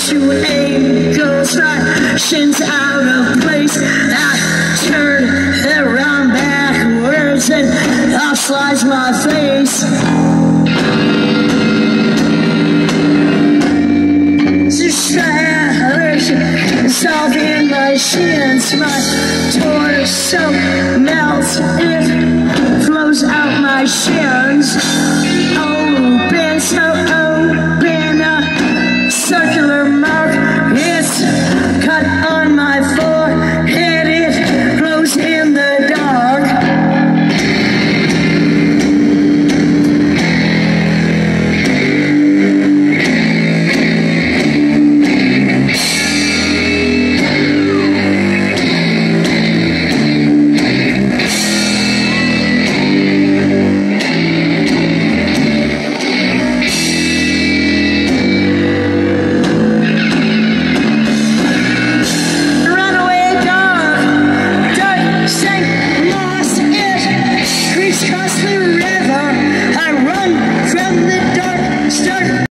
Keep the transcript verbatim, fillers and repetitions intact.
to aim, goes right, shins out of place. I turn around backwards and off slides my face. Dissolving my shins, my torso melts in